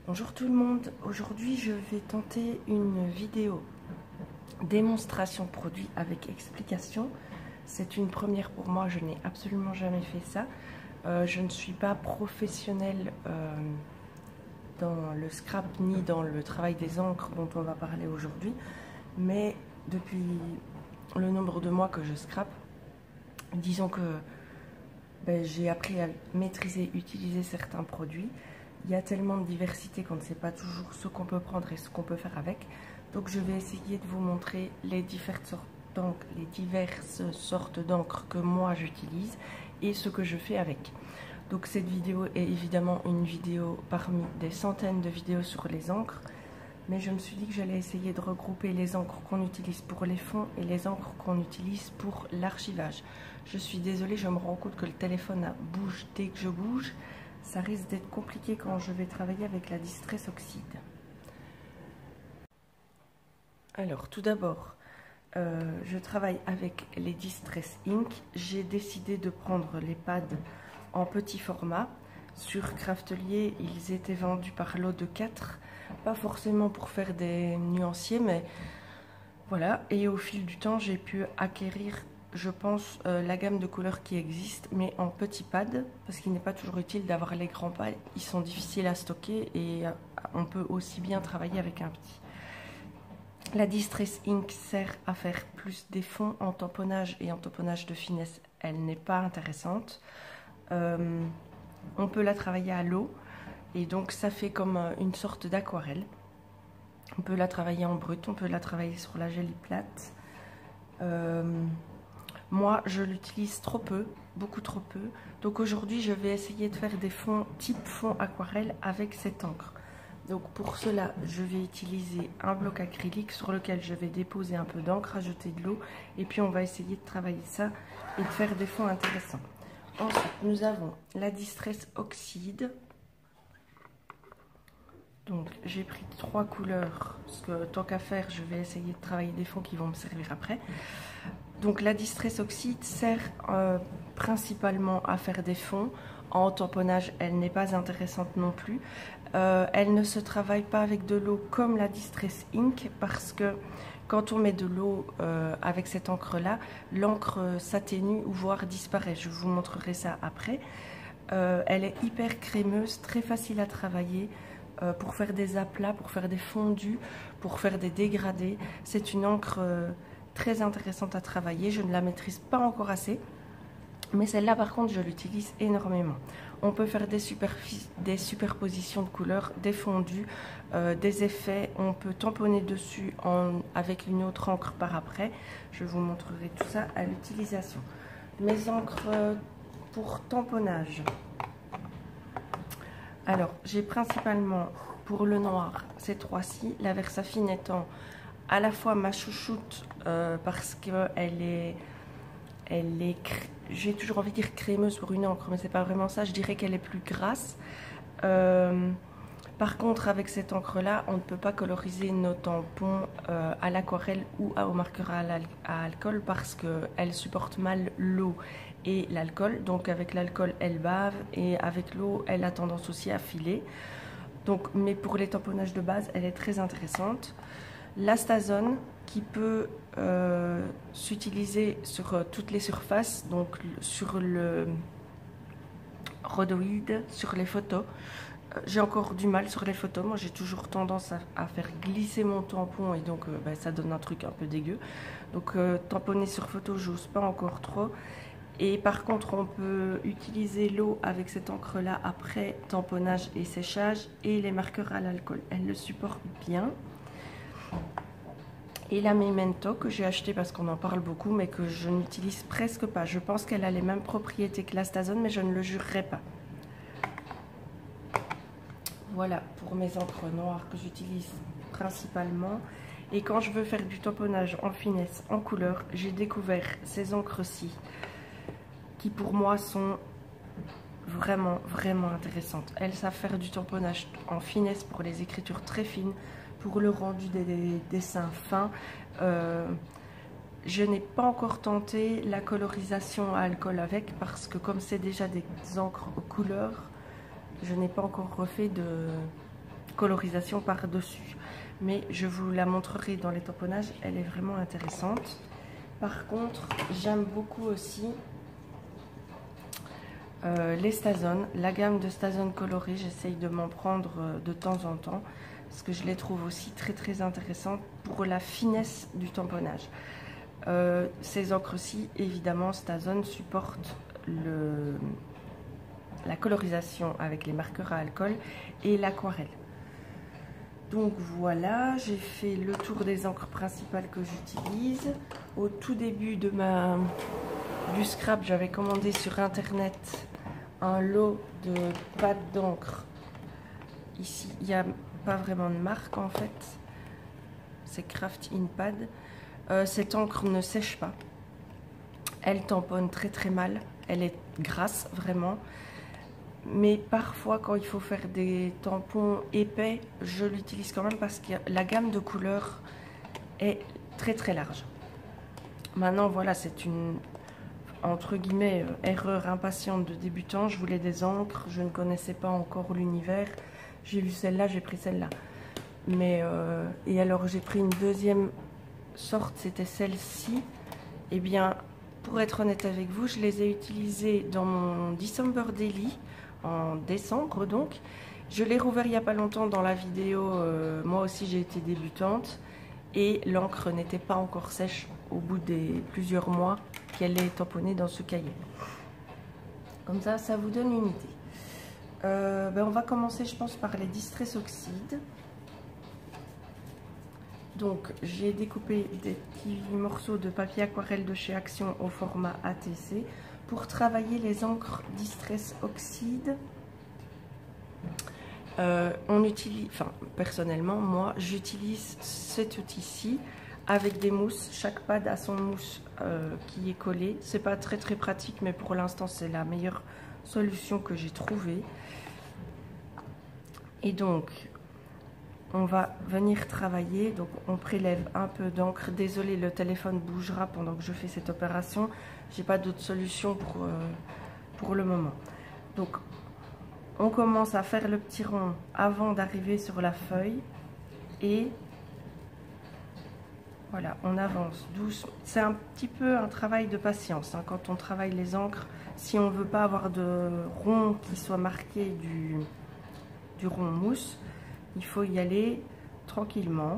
Bonjour tout le monde, aujourd'hui je vais tenter une vidéo démonstration produit avec explication. C'est une première pour moi, je n'ai absolument jamais fait ça. Je ne suis pas professionnelle dans le scrap ni dans le travail des encres dont on va parler aujourd'hui, mais depuis le nombre de mois que je scrape, disons que j'ai appris à maîtriser, utiliser certains produits. Il y a tellement de diversité qu'on ne sait pas toujours ce qu'on peut prendre et ce qu'on peut faire avec. Donc je vais essayer de vous montrer les diverses sortes d'encre que moi j'utilise et ce que je fais avec. Donc cette vidéo est évidemment une vidéo parmi des centaines de vidéos sur les encres. Mais je me suis dit que j'allais essayer de regrouper les encres qu'on utilise pour les fonds et les encres qu'on utilise pour l'archivage. Je suis désolée, je me rends compte que le téléphone bouge dès que je bouge. Ça risque d'être compliqué quand je vais travailler avec la Distress Oxide. Alors, tout d'abord, je travaille avec les Distress Ink. J'ai décidé de prendre les pads en petit format. Sur Craftelier, ils étaient vendus par lot de 4. Pas forcément pour faire des nuanciers, mais voilà. Et au fil du temps, j'ai pu acquérir, je pense, la gamme de couleurs qui existe, mais en petits pads, parce qu'il n'est pas toujours utile d'avoir les grands pads. Ils sont difficiles à stocker et on peut aussi bien travailler avec un petit. La Distress Ink sert à faire plus des fonds en tamponnage et en tamponnage de finesse. Elle n'est pas intéressante. On peut la travailler à l'eau et donc ça fait comme une sorte d'aquarelle. On peut la travailler en brut, on peut la travailler sur la gelée plate. Moi, je l'utilise trop peu, beaucoup trop peu. Donc aujourd'hui, je vais essayer de faire des fonds type fond aquarelle avec cette encre. Donc pour cela, je vais utiliser un bloc acrylique sur lequel je vais déposer un peu d'encre, ajouter de l'eau. Et puis on va essayer de travailler ça et de faire des fonds intéressants. Ensuite, nous avons la Distress Oxide. Donc j'ai pris 3 couleurs, parce que tant qu'à faire, je vais essayer de travailler des fonds qui vont me servir après. Donc la Distress Oxide sert principalement à faire des fonds. En tamponnage, elle n'est pas intéressante non plus. Elle ne se travaille pas avec de l'eau comme la Distress Ink, parce que quand on met de l'eau avec cette encre-là, l'encre s'atténue ou voire disparaît. Je vous montrerai ça après. Elle est hyper crémeuse, très facile à travailler. Pour faire des aplats, pour faire des fondus, pour faire des dégradés. C'est une encre très intéressante à travailler. Je ne la maîtrise pas encore assez, mais celle-là par contre je l'utilise énormément. On peut faire des superpositions de couleurs, des fondus, des effets. On peut tamponner dessus avec une autre encre par après. Je vous montrerai tout ça à l'utilisation. Mes encres pour tamponnage. Alors, j'ai principalement pour le noir ces 3-ci, la Versafine étant à la fois ma chouchoute parce qu'elle est j'ai toujours envie de dire crémeuse pour une encre, mais c'est pas vraiment ça, je dirais qu'elle est plus grasse. Par contre, avec cette encre-là, on ne peut pas coloriser nos tampons à l'aquarelle ou au marqueur à alcool parce qu'elle supporte mal l'eau et l'alcool. Donc avec l'alcool, elle bave et avec l'eau, elle a tendance aussi à filer. Donc, mais pour les tamponnages de base, elle est très intéressante. L'Astazone qui peut s'utiliser sur toutes les surfaces, donc sur le rhodoïde, sur les photos. J'ai encore du mal sur les photos, moi j'ai toujours tendance à faire glisser mon tampon et donc ça donne un truc un peu dégueu. Donc tamponner sur photo, j'ose pas encore trop. Et par contre, on peut utiliser l'eau avec cette encre-là après tamponnage et séchage et les marqueurs à l'alcool. Elle le supporte bien. Et la Memento que j'ai acheté parce qu'on en parle beaucoup, mais que je n'utilise presque pas. Je pense qu'elle a les mêmes propriétés que l'Astazone, mais je ne le jurerai pas. Voilà pour mes encres noires que j'utilise principalement. Et quand je veux faire du tamponnage en finesse, en couleur, j'ai découvert ces encres-ci qui pour moi sont vraiment intéressantes. Elles savent faire du tamponnage en finesse pour les écritures très fines, pour le rendu des dessins fins. Je n'ai pas encore tenté la colorisation à alcool avec parce que comme c'est déjà des encres aux couleurs, je n'ai pas encore refait colorisation par-dessus. Mais je vous la montrerai dans les tamponnages, elle est vraiment intéressante. Par contre, j'aime beaucoup aussi les Stazone, la gamme de Stazone colorée. J'essaye de m'en prendre de temps en temps parce que je les trouve aussi très intéressantes pour la finesse du tamponnage. Ces encres-ci, évidemment, Stazone supportent la colorisation avec les marqueurs à alcool et l'aquarelle. Donc voilà, j'ai fait le tour des encres principales que j'utilise. Au tout début du scrap, j'avais commandé sur internet un lot de pâte d'encre. Ici, il n'y a pas vraiment de marque en fait. C'est Craft In Pad. Cette encre ne sèche pas. Elle tamponne très mal. Elle est grasse vraiment. Mais parfois, quand il faut faire des tampons épais, je l'utilise quand même parce que la gamme de couleurs est très large. Maintenant, voilà, c'est une, entre guillemets, erreur impatiente de débutant. Je voulais des encres, je ne connaissais pas encore l'univers. J'ai vu celle-là, j'ai pris celle-là. Mais, et alors, j'ai pris une deuxième sorte, c'était celle-ci. Eh bien, pour être honnête avec vous, je les ai utilisées dans mon December Daily. En décembre donc, je l'ai rouvert il n'y a pas longtemps dans la vidéo, moi aussi j'ai été débutante et l'encre n'était pas encore sèche au bout des plusieurs mois qu'elle est tamponnée dans ce cahier. Comme ça, ça vous donne une idée. On va commencer je pense par les Distress Oxide. Donc j'ai découpé des petits morceaux de papier aquarelle de chez Action au format ATC. Pour travailler les encres Distress Oxide, on utilise, enfin personnellement moi j'utilise cet outil-ci avec des mousses. Chaque pad a son mousse qui est collée. C'est pas très pratique, mais pour l'instant c'est la meilleure solution que j'ai trouvée. Et donc on va venir travailler. Donc on prélève un peu d'encre. Désolée, le téléphone bougera pendant que je fais cette opération. J'ai pas d'autre solution pour le moment. Donc on commence à faire le petit rond avant d'arriver sur la feuille et voilà, on avance doucement. C'est un petit peu un travail de patience hein, quand on travaille les encres. Si on veut pas avoir de rond qui soit marqué du rond mousse, il faut y aller tranquillement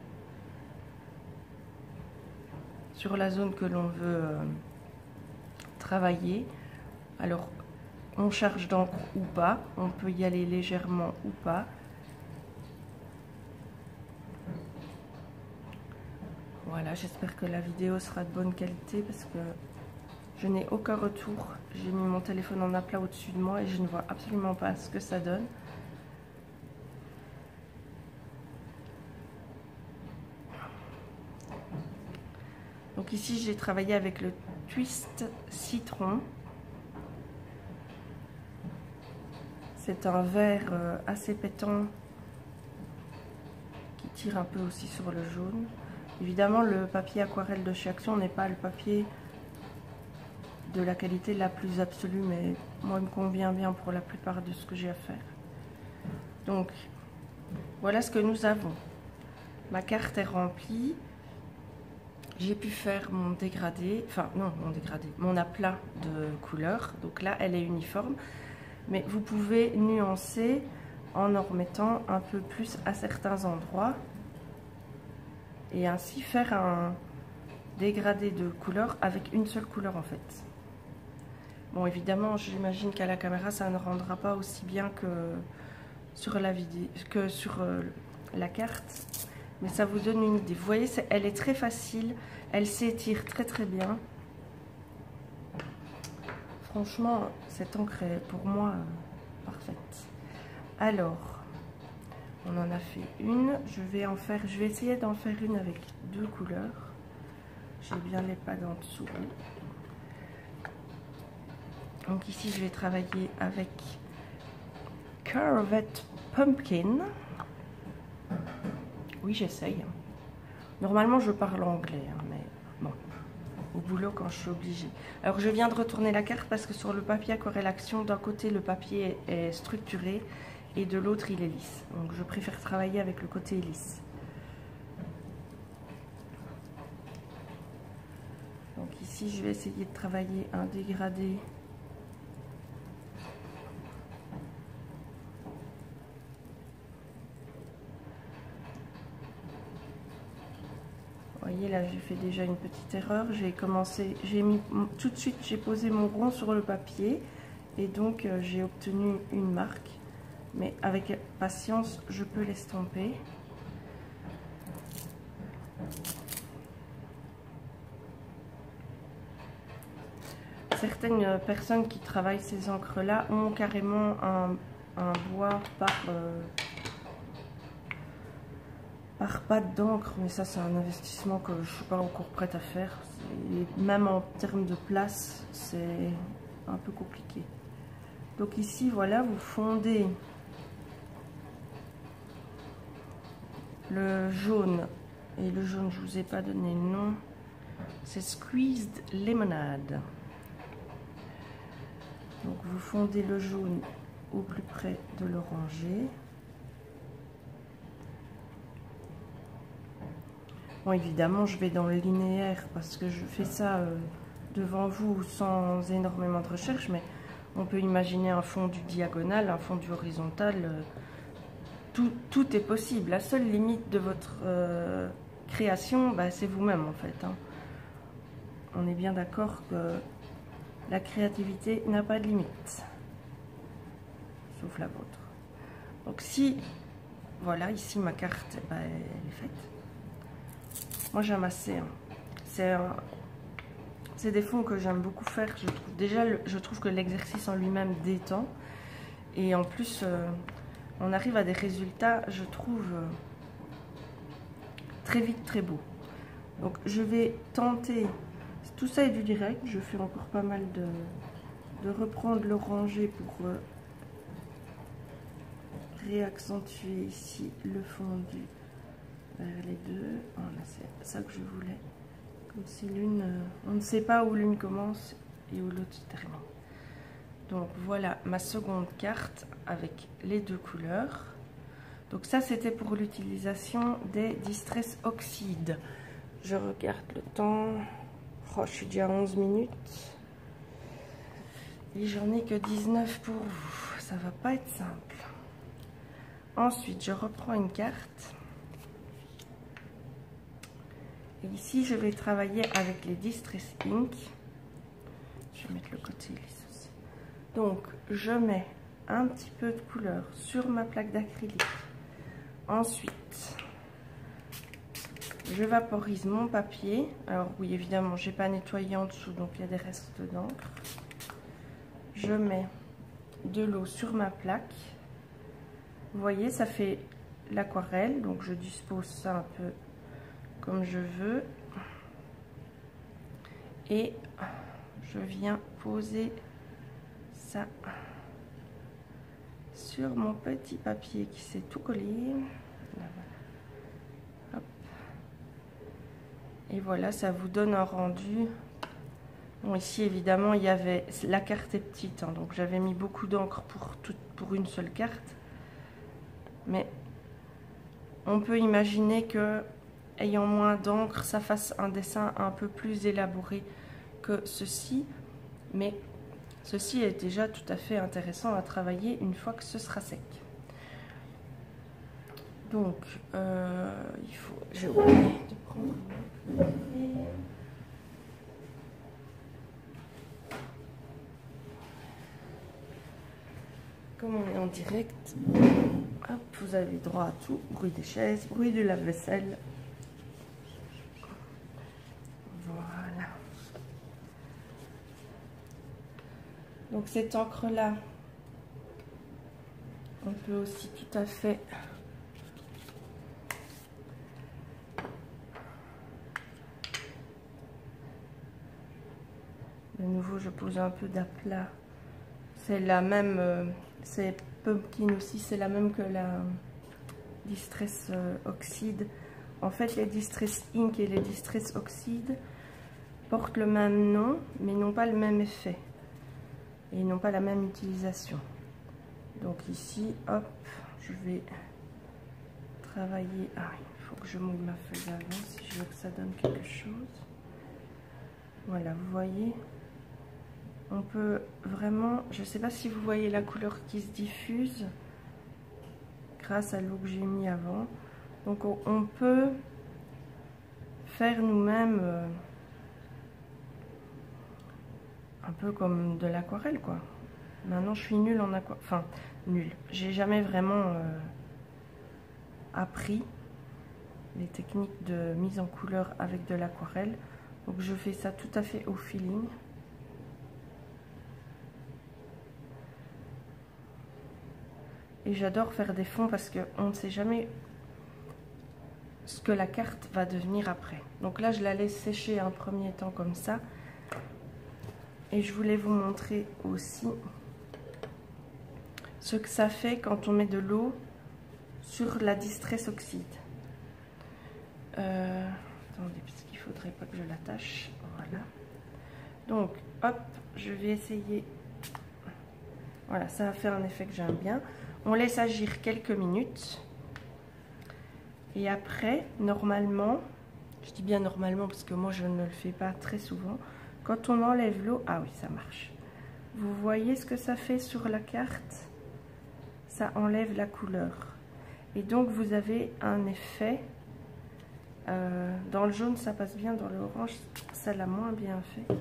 sur la zone que l'on veut travailler. Alors on charge d'encre ou pas, on peut y aller légèrement ou pas. Voilà, j'espère que la vidéo sera de bonne qualité parce que je n'ai aucun retour. J'ai mis mon téléphone en aplat au-dessus de moi et je ne vois absolument pas ce que ça donne. Donc ici j'ai travaillé avec le Twist Citron. C'est un vert assez pétant qui tire un peu aussi sur le jaune. Évidemment le papier aquarelle de chez Action n'est pas le papier de la qualité la plus absolue, mais moi il me convient bien pour la plupart de ce que j'ai à faire. Donc voilà ce que nous avons. Ma carte est remplie. J'ai pu faire mon dégradé, enfin non mon dégradé, mon aplat de couleur. Donc là elle est uniforme, mais vous pouvez nuancer en remettant un peu plus à certains endroits et ainsi faire un dégradé de couleur avec une seule couleur en fait. Bon évidemment j'imagine qu'à la caméra ça ne rendra pas aussi bien que sur la vidéo, que sur la carte. Mais ça vous donne une idée. Vous voyez, elle est très facile. Elle s'étire très bien. Franchement, cette encre est pour moi parfaite. Alors, on en a fait une. Je vais essayer d'en faire une avec deux couleurs. J'ai bien les pads en dessous. Donc ici, je vais travailler avec Curved Pumpkin. Oui, j'essaye. Normalement, je parle anglais, hein, mais bon, au boulot quand je suis obligée. Alors, je viens de retourner la carte parce que sur le papier aquarelle Action, d'un côté, le papier est structuré et de l'autre il est lisse. Donc je préfère travailler avec le côté lisse. Donc ici je vais essayer de travailler un dégradé. Vous voyez là j'ai fait déjà une petite erreur. Tout de suite j'ai posé mon rond sur le papier et donc j'ai obtenu une marque. Mais avec patience je peux l'estomper. Certaines personnes qui travaillent ces encres là ont carrément un bois par pâte d'encre, mais ça c'est un investissement que je ne suis pas encore prête à faire. Et même en termes de place c'est un peu compliqué. Donc ici voilà, vous fondez le jaune, et le jaune je vous ai pas donné le nom, c'est Squeezed Lemonade. Donc vous fondez le jaune au plus près de l'oranger. Bon, évidemment je vais dans le linéaire parce que je fais ça devant vous sans énormément de recherche, mais on peut imaginer un fondu diagonal, un fondu horizontal, tout est possible. La seule limite de votre création, bah, c'est vous-même en fait, hein. On est bien d'accord que la créativité n'a pas de limite, sauf la vôtre. Donc si, voilà, ici ma carte, bah, elle est faite. Moi j'aime assez, hein. C'est des fonds que j'aime beaucoup faire. Je trouve, déjà, je trouve que l'exercice en lui-même détend. Et en plus, on arrive à des résultats, je trouve, très vite, très beaux. Donc je vais tenter... Tout ça est du direct, je fais encore pas mal de reprendre l'oranger pour réaccentuer ici le fondu vers les deux. Voilà, c'est ça que je voulais. Comme si l'une, on ne sait pas où l'une commence et où l'autre se termine. Donc voilà ma seconde carte avec les deux couleurs. Donc ça c'était pour l'utilisation des Distress Oxide. Je regarde le temps. Oh, je suis déjà à 11 minutes et j'en ai que 19 pour vous, ça va pas être simple. Ensuite je reprends une carte et ici je vais travailler avec les Distress Ink. Je vais mettre le côté lisse aussi. Donc je mets un petit peu de couleur sur ma plaque d'acrylique. Ensuite je vaporise mon papier. Alors oui, évidemment, j'ai pas nettoyé en dessous, donc il y a des restes d'encre. Je mets de l'eau sur ma plaque. Vous voyez, ça fait l'aquarelle, donc je dispose ça un peu comme je veux. Et je viens poser ça sur mon petit papier qui s'est tout collé. Et voilà, ça vous donne un rendu. Bon, ici, évidemment, il y avait... La carte est petite, hein, donc j'avais mis beaucoup d'encre pour une seule carte. Mais on peut imaginer que, ayant moins d'encre, ça fasse un dessin un peu plus élaboré que ceci. Mais ceci est déjà tout à fait intéressant à travailler une fois que ce sera sec. Donc, il faut... J'ai oublié de prendre... Comme on est en direct, hop, vous avez droit à tout. Bruit des chaises, bruit de lave-vaisselle. Voilà. Donc cette encre-là, on peut aussi tout à fait... De nouveau, je pose un peu d'aplat. C'est la même, c'est Pumpkin aussi, c'est la même que la Distress Oxide. En fait, les Distress Ink et les Distress Oxide portent le même nom, mais n'ont pas le même effet. Et n'ont pas la même utilisation. Donc ici, hop, je vais travailler. Ah, il faut que je mouille ma feuille avant si je veux que ça donne quelque chose. Voilà, vous voyez, on peut vraiment, je ne sais pas si vous voyez la couleur qui se diffuse grâce à l'eau que j'ai mis avant. Donc on peut faire nous-mêmes un peu comme de l'aquarelle, quoi. Maintenant je suis nulle en aquarelle, enfin nulle, j'ai jamais vraiment appris les techniques de mise en couleur avec de l'aquarelle. Donc je fais ça tout à fait au feeling. Et j'adore faire des fonds parce qu'on ne sait jamais ce que la carte va devenir après. Donc là je la laisse sécher un premier temps comme ça. Et je voulais vous montrer aussi ce que ça fait quand on met de l'eau sur la Distress Oxide. Attendez, parce qu'il faudrait pas que je l'attache. Voilà. Donc, hop, je vais essayer. Voilà, ça va faire un effet que j'aime bien. On laisse agir quelques minutes. Et après, normalement, je dis bien normalement parce que moi je ne le fais pas très souvent, quand on enlève l'eau, ah oui, ça marche. Vous voyez ce que ça fait sur la carte? Ça enlève la couleur. Et donc vous avez un effet. Dans le jaune ça passe bien, dans l'orange ça l'a moins bien fait.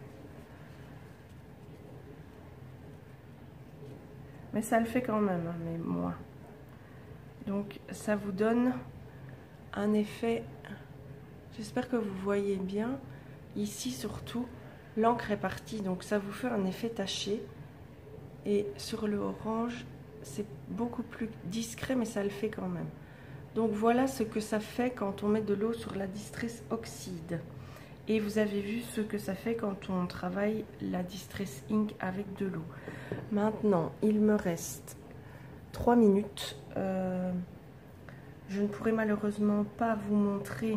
Mais ça le fait quand même, hein, mais moins. Donc ça vous donne un effet, j'espère que vous voyez bien, ici surtout, l'encre est partie, donc ça vous fait un effet taché. Et sur le orange, c'est beaucoup plus discret, mais ça le fait quand même. Donc voilà ce que ça fait quand on met de l'eau sur la Distress Oxide. Et vous avez vu ce que ça fait quand on travaille la Distress Ink avec de l'eau. Maintenant, il me reste 3 minutes. Je ne pourrai malheureusement pas vous montrer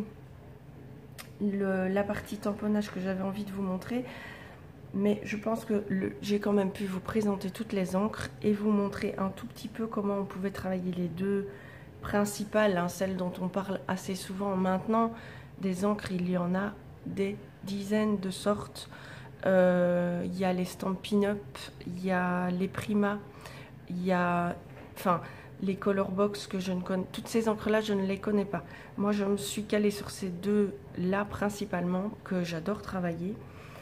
la partie tamponnage que j'avais envie de vous montrer. Mais je pense que j'ai quand même pu vous présenter toutes les encres et vous montrer un tout petit peu comment on pouvait travailler les deux principales, hein, celles dont on parle assez souvent maintenant. Des encres, il y en a des dizaines de sortes. Il y a les Stampin' Up, il y a les Prima, il y a les Color Box que je ne connais. Toutes ces encres-là, je ne les connais pas. Moi, je me suis calée sur ces deux-là principalement que j'adore travailler.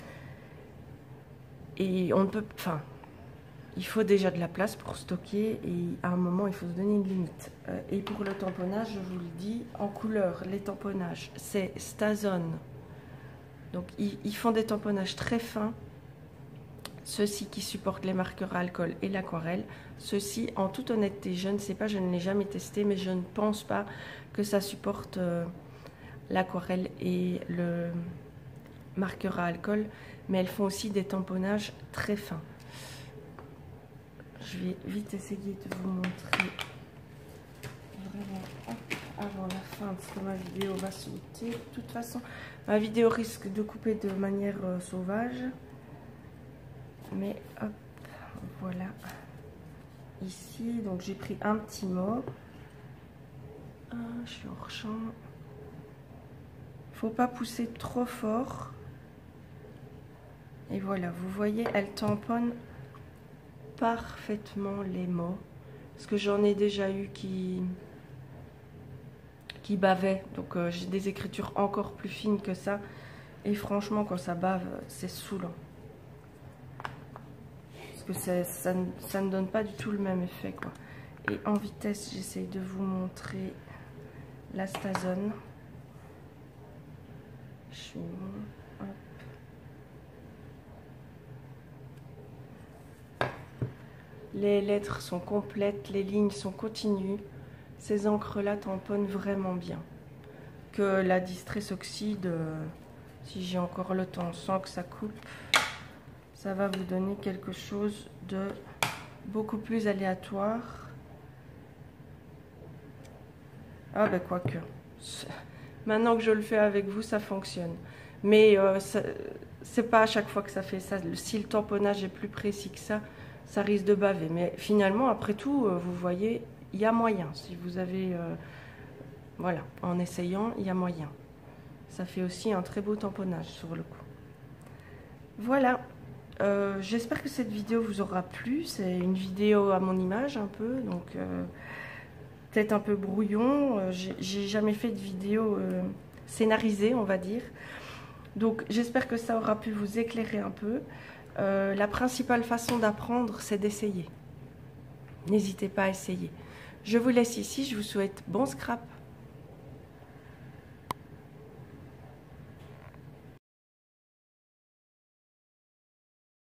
Et on ne peut, il faut déjà de la place pour stocker et à un moment il faut se donner une limite. Et pour le tamponnage, je vous le dis, en couleur, les tamponnages, c'est StaZone. Donc ils font des tamponnages très fins, ceux-ci qui supportent les marqueurs à alcool et l'aquarelle. Ceux-ci, en toute honnêteté, je ne sais pas, je ne l'ai jamais testé, mais je ne pense pas que ça supporte l'aquarelle et le marqueur à alcool. Mais elles font aussi des tamponnages très fins. Je vais vite essayer de vous montrer vraiment avant la fin parce que ma vidéo va sauter. De toute façon, ma vidéo risque de couper de manière sauvage. Mais hop, voilà. Ici, donc j'ai pris un petit mot. Je suis hors champ. Il ne faut pas pousser trop fort. Et voilà, vous voyez, elle tamponne parfaitement les mots. Parce que j'en ai déjà eu qui bavaient. Donc j'ai des écritures encore plus fines que ça. Et franchement, quand ça bave, c'est saoulant. Parce que ça ne donne pas du tout le même effet, quoi. Et en vitesse, j'essaye de vous montrer la StaZone. Je suis... Hop. Les lettres sont complètes, les lignes sont continues. Ces encres-là tamponnent vraiment bien. Que la Distress Oxide, si j'ai encore le temps sans que ça coupe, ça va vous donner quelque chose de beaucoup plus aléatoire. Ah ben quoique. Maintenant que je le fais avec vous, ça fonctionne. Mais c'est pas à chaque fois que ça fait ça. Si le tamponnage est plus précis que ça, ça risque de baver. Mais finalement, après tout, vous voyez, il y a moyen. Si vous avez... voilà, en essayant, il y a moyen. Ça fait aussi un très beau tamponnage sur le coup. Voilà. J'espère que cette vidéo vous aura plu. C'est une vidéo à mon image un peu, donc peut-être un peu brouillon. J'ai jamais fait de vidéo scénarisée, on va dire. Donc j'espère que ça aura pu vous éclairer un peu. La principale façon d'apprendre, c'est d'essayer. N'hésitez pas à essayer. Je vous laisse ici, je vous souhaite bon scrap.